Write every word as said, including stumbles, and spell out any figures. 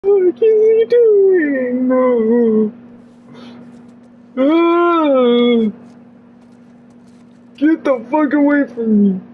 What are you doing? No. Ah, get the fuck away from me.